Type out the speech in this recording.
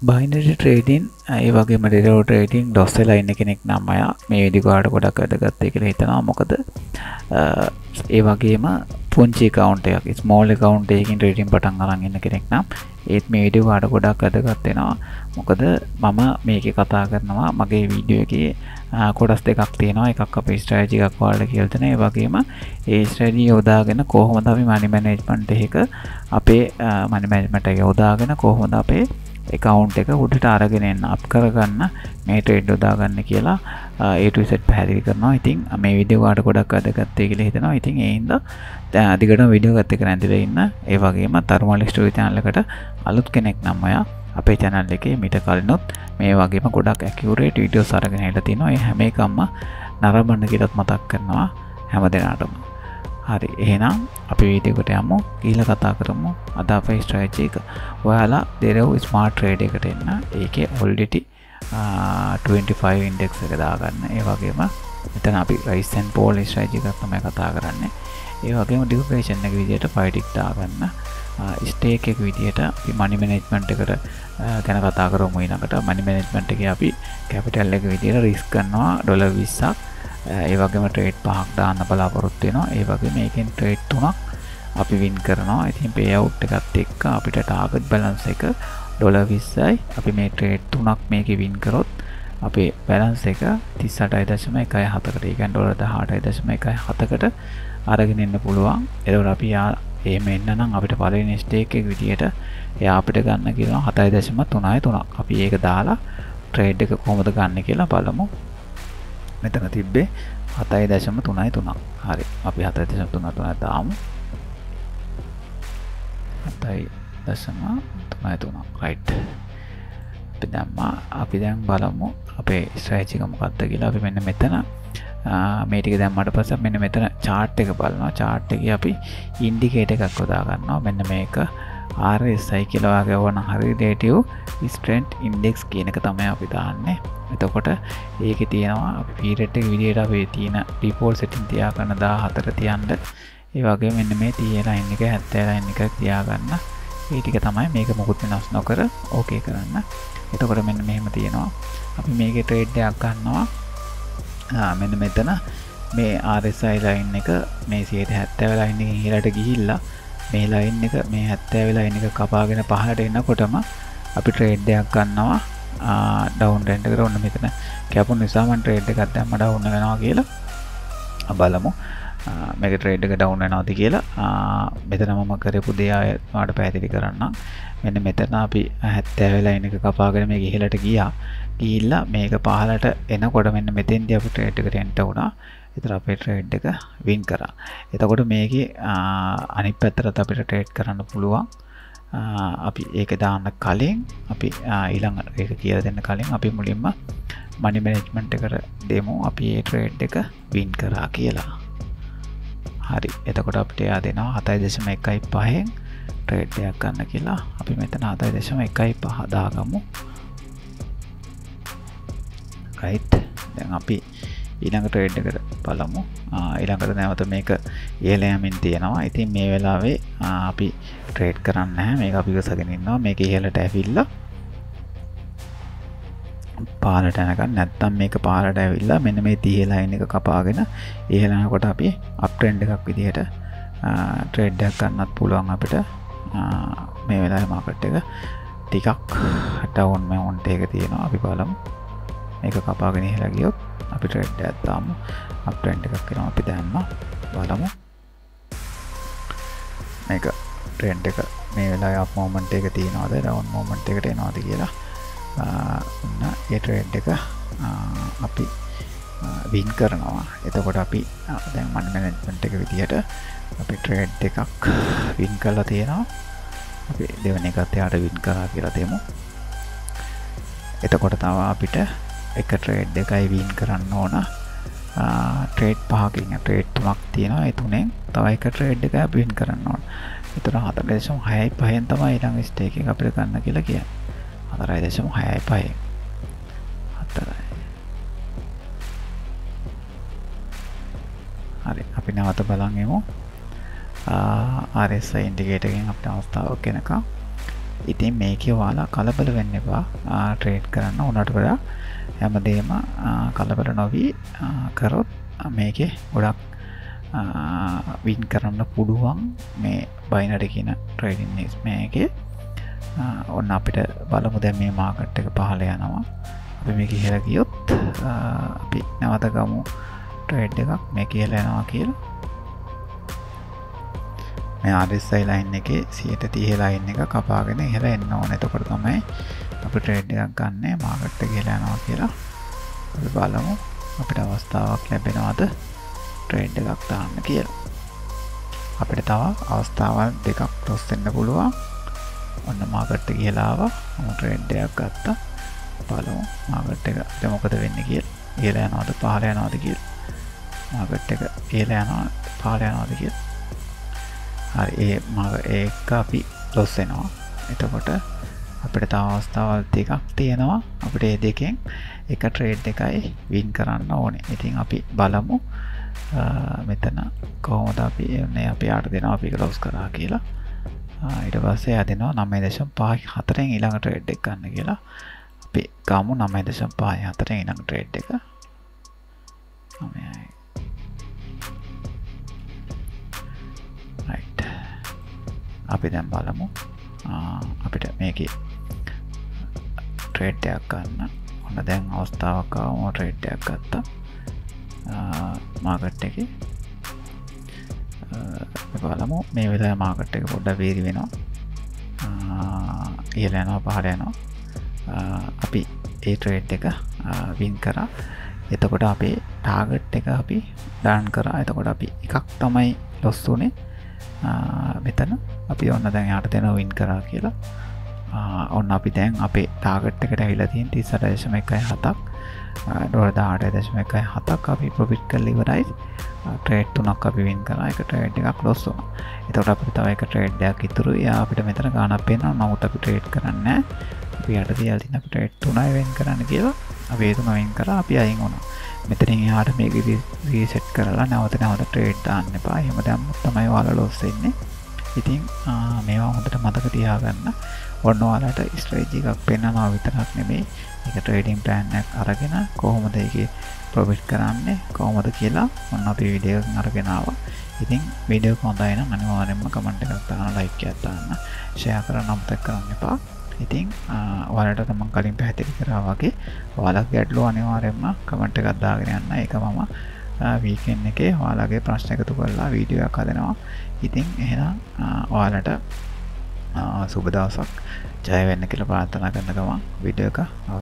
Binary trading ඒ වගේම derivative trading DOS වෙලා ඉන්න කෙනෙක් නම් අය මේ වීඩියෝ කාඩ් ගොඩක් වැදගත් කියලා හිතනවා. මොකද ඒ වගේම පුංචි account එකක් small account එකකින් ට්‍රේඩින් පටන් අරන් ඉන්න කෙනෙක් නම් ඒත් මේ වීඩියෝ කාඩ් ගොඩක් වැදගත් වෙනවා. මොකද මම මේකේ කතා කරනවා මගේ වීඩියෝ එකේ කොටස් දෙකක් තියෙනවා. එකක් අපේ ස්ට්‍රැටජි එකක් වලට කියලා දෙන. ඒ වගේම ඒ ස්ට්‍රැටජි යොදාගෙන කොහොමද අපි මනි මැනේජ්මන්ට් එක අපේ මනි මැනේජ්මන්ට් එක යොදාගෙන කොහොමද අපේ account එක උඩට අරගෙන එන්න අප් කරගන්න මේ ට්‍රේඩ් යොදාගන්න කියලා A to Z පැහැදිලි කරනවා. ඉතින් මේ වීඩියෝ කාඩ් ගොඩක් වැදගත් කියලා හිතනවා. ඉතින් ඒ හින්දා දිගටම වීඩියෝ එකත් එක්ක නැඳිලා ඉන්න. ඒ වගේම තරුමලි ස්ටෝරි channel එකට අලුත් කෙනෙක් නම් ඔයා අපේ channel එකේ මීට කලිනුත් මේ වගේම ගොඩක් accurate videos අරගෙන හිටලා තිනවා. ඒ හැම එකක්ම නරඹන්න කියලාත් මතක් කරනවා හැම දිනාටම. හරි, එහෙනම් අපි වීඩියෝ එකට යමු. ඊළඟ කතා කරමු අද අපේ ස්ට්‍රැටජි එක. ඔයාලා දෙරව ස්මාර්ට් ට්‍රේඩ් එකට එන්න. ඒකේ already 25 index එක දාගන්න. ඒ වගේම මෙතන අපි rise and fall ස්ට්‍රැටජි එකක් තමයි කතා කරන්නේ. ඒ වගේම duration එක විදිහට 5 tick දාගන්න. ස්ටේක් එක විදිහට අපි මනි මැනේජ්මන්ට් එකට ගැන කතා කරමු ඊළඟට. මනි මැනේජ්මන්ට් එකේ අපි කැපිටල් එක විදිහට රිස්ක් කරනවා $20ක්. ඒ වගේම ට්‍රේඩ් 5ක් දාන්න බලාපොරොත්තු වෙනවා. ඒ වගේම මේකෙන් ට්‍රේඩ් 3ක් අපි වින් කරනවා. ඉතින් පේ අවුට් එකත් එක්ක අපිට ටාගට් බැලන්ස් එක $20යි. අපි මේ ට්‍රේඩ් 3ක් මේකේ වින් කරොත් අපේ බැලන්ස් එක 38.17කට, ඒ කියන්නේ $18.17කට අරගෙන එන්න පුළුවන්. ඒකෝර අපි එහෙම එන්න නම් අපිට පළවෙනි ස්ටේක් එක විදියට එයා අපිට ගන්න කියනවා 7.33ක්. අපි ඒක දාලා ට්‍රේඩ් එක කොහොමද ගන්න කියලා බලමු. මෙතන තිබ්බේ 7.33. හරි, අපි 7.33 දාමු. 7.33 right. අපි දැන් බලමු අපේ ස්ට්‍රැටජි එක මොකක්ද කියලා. අපි මෙන්න මෙතන මේ ටික දැම්මට පස්සේ මෙන්න මෙතන chart එක බලනවා. chart එකේ අපි ඉන්ඩිකේටර් එකක් යොදා ගන්නවා. මෙන්න මේක RSI කියලා වගේ වුණ හරි relative strength index කියන එක තමයි අපි දාන්නේ. එතකොට ඒකේ තියෙනවා අපි period එක විදිහට අපි තියෙන default setting තියාගන්න 14 තියන්න. ඒ වගේම මෙන්න මේ 30 line එක 70 line එක තියාගන්න. ඒ ටික තමයි මේක මොකුත් වෙනස් නොකර ඕකේ කරන්න. එතකොට මෙන්න මෙහෙම තියෙනවා. අපි මේකේ trade එකක් ගන්නවා. මෙන්න මෙතන මේ RSI line එක මේ 70 line එකෙන් ඉහළට ගිහිල්ලා මේ line එක මේ 70 line එක කපාගෙන පහළට එනකොටම අපි trade එකක් ගන්නවා. down trend එකට ඔන්න මෙතන කැපුණු නිසා මම trade එකක් දැම්ම down වෙනවා කියලා බලමු. මේක trade එක down වෙනවද කියලා මෙතන මම කරපු දේ ආයෙත් පැහැදිලි කරන්නම්. මෙන්න මෙතන අපි 70 line එක කපාගෙන මේක ඉහළට ගිහිල්ලා මේක පහළට එනකොට මෙන්න මෙතෙන්දී අපි trade එකට enter වුණා. ඒතර අපේ trade එක win කරා. එතකොට මේකේ අනිත් පැත්තට අපිට trade කරන්න පුළුවන්. අපි ඒක දාන්න කලින් අපි ඊළඟ ඒක කියලා දෙන්න කලින් අපි මුලින්ම money management එකට දෙමු. අපි මේ trade එක win කරා කියලා. හරි, එතකොට අපිට එයා දෙනවා 7.15න් ට්‍රේඩ් එකක් ගන්න කියලා. අපි මෙතන 7.15 දාගමු. right. දැන් අපි ඊළඟ ට්‍රේඩ් එකට බලමු. ඊළඟට නැවත මේක ඉහළ යමින් තියෙනවා. ඉතින් මේ වෙලාවේ අපි ට්‍රේඩ් කරන්නේ නැහැ. මේක අපි ගසගෙන ඉන්නවා. මේක ඉහළට ඇවිල්ලා පහළට යනකම්, නැත්තම් මේක පහළට ඇවිල්ලා මෙන්න මේ 30 line එක කපාගෙන ඉහළ යනකොට අපි අප් ට්‍රෙන්ඩ් එකක් විදිහට ට්‍රේඩ් එකක් ගන්නත් පුළුවන් අපිට. මේ වෙලාවේ මාකට් එක ටිකක් ඩවුන් මවුන්ට් එක තියෙනවා. අපි බලමු. මේක කපාගෙන ඉහළ ගියොත් අපි ට්‍රේඩ් එකක් දාමු. අප් ට්‍රෙන්ඩ් එකක් එනවා. අපි දැම්මා. බලමු. මේක ට්‍රෙන්ඩ් එක මේ වෙලාවේ අප් මොමන්ට් එක තියෙනවද ඩවුන් මොමන්ට් එකට එනවද කියලා. ඒ ට්‍රේඩ් එක අපි වින් කරනවා. එතකොට අපි දැන් මනි මැනේජ්මන්ට් එක විදියට අපි ට්‍රේඩ් එකක් වින් කරලා තියෙනවා. අපි දෙවෙනි එකත් එයාට වින් කරා කියලා දෙමු. එතකොට තව අපිට එක ට්‍රේඩ් එකයි වින් කරන්න ඕන. ට්‍රේඩ් 5කින් ට්‍රේඩ් 3ක් තියෙනවා. ඒ තුනෙන් තව එක ට්‍රේඩ් එකක් වින් කරන්න ඕන. ඒතර 4.65න් තමයි ඊළඟ ස්ටේක් එක අපිට ගන්න කියලා කියන්නේ. 4.65 හරි, අපි නැවත බලන් එමු. RSI ඉන්ඩිකේටර් එකෙන් අපිට අවස්ථාවක් එනකම් ඉතින් මේකේ ඔයාලා කලබල වෙන්න එපා ට්‍රේඩ් කරන්න උනට වඩා හැමදේම කලබල නොවී කරොත් මේකේ ගොඩක් වින් කරන්න පුළුවන් මේ බයිනරි කියන ට්‍රේඩින් මේකේ ඔන්න අපිට බලමු දැන් මේ මාකට් එක පහළ යනවා අපි මේක ඉහළ ගියොත් අපි නැවත ගමු ට්‍රේඩ් එකක් මේක ඉහළ යනවා කියලා මේ RSI ලයින් එකේ 130 ලයින් එක කපාගෙන ඉහළ එන්න ඕනේ. එතකොට තමයි අපි ට්‍රේඩ් එකක් ගන්න මාකට් එක ඉහළ යනවා කියලා. අපි බලමු අපිට අවස්ථාවක් ලැබෙනවද ට්‍රේඩ් එකක් දාන්න කියලා. අපිට තව අවස්ථාවල් දෙකක් ක්ලොස් වෙන්න පුළුවන්. ඔන්න මාකට් එක ඉහළ ආවා. මම ට්‍රේඩ් එකක් ගත්තා. බලමු මාකට් එක දැන් මොකද වෙන්නේ කියලා. ඉහළ යනවද පහළ යනවද කියලා. මාකට් එක ඉහළ යනවද පහළ යනවද කියලා. හරි ඒක අපි ලොස් වෙනවා. එතකොට අපිට තව අවස්ථාවල් දෙකක් තියෙනවා. අපිට මේ දෙකෙන් එක ට්‍රේඩ් එකයි වින් කරන්න ඕනේ. ඉතින් අපි බලමු මෙතන කොහොමද අපි එන්නේ අපි 8 දෙනවා අපි ක්ලෝස් කරා කියලා. ඊට පස්සේ යදිනවා 9.54න් ඊළඟ ට්‍රේඩ් එක ගන්න කියලා. අපි ගමු 9.54න් ඊළඟ ට්‍රේඩ් එක. right අපි දැන් බලමු අපිට මේකේ ට්‍රේඩ් එකක් ගන්න. ඔන්න දැන් අවස්ථාවක් ආවම ට්‍රේඩ් එකක් ගත්තා. මාකට් එකේ බලමු මේ වෙලාවේ මාකට් එක පොඩ්ඩක් වේරි වෙනවා. ඉහළ යනවා පහළ යනවා. අපි ඒ ට්‍රේඩ් එක වින් කරා. එතකොට අපේ ටාගට් එක අපි ඩාන් කරා. එතකොට අපි එකක් තමයි ලොස් වුනේ. මෙතන අපි ඔන්න දැන් යාට දෙනවා වින් කරා කියලා. ඔන්න අපි දැන් අපේ ටාගට් එකට ඇවිල්ලා තියෙන 38.17ක් $18.17ක් අපි ප්‍රොෆිට් කරලා ඉවරයි. ට්‍රේඩ් තුනක් අපි වින් කරා. එක ට්‍රේඩ් එකක් ලොස් වුණා. එතකොට අපිට තව එක ට්‍රේඩ් එකක් ඉතුරුයි. අපිට මෙතන ගාණක් පේනවා. නමුත් අපි ට්‍රේඩ් කරන්නේ නැහැ. අපි යට තියලා තියෙන අපි ට්‍රේඩ් තුනයි වෙන් කරන්න කියලා. අපි ඒ තුන වෙන් කරා. අපි අයින් වුණා. මෙතනින් එහාට මේක රීසෙට් කරලා නැවත ට්‍රේඩ් දාන්න එපා. එහෙම දැම්මොත් තමයි ඔයාලා ලොස් වෙන්නේ. ඉතින් මේවා හොඳට මතක තියාගන්න. ඔන්න ඔයාලට ස්ට්‍රැටජි එකක් පෙන්නනවා විතරක් නෙමෙයි. ඒක ට්‍රේඩින් ප්ලෑන් එකක් අරගෙන කොහොමද ඒකේ ප්‍රොෆිට් කරන්නේ කොහොමද කියලා ඔන්න අපි වීඩියෝ එකක් අරගෙන ආවා. ඉතින් වීඩියෝ එක හොඳයි නම් අනිවාර්යෙන්ම කමෙන්ට් එකක් දාන්න, ලයික් එකක් දාන්න, ෂෙයා කරන්න අමතක කරන්න එපා. ඉතින් ඔයාලට මම කලින් පැහැදිලි කරා වගේ ඔයාලගේ ගැටලුව අනිවාර්යෙන්ම කමෙන්ට් එකක් දාගෙන යන්න. ඒක මම වීකෙන්ඩ් එකේ ඔයාලගේ ප්‍රශ්න එකතු කරලා වීඩියෝ එකක් හදනවා. ඉතින් එහෙනම් ඔයාලට සුබ දවසක් ජය වෙන්න කියලා ප්‍රාර්ථනා කරන ගමන් වීඩියෝ එක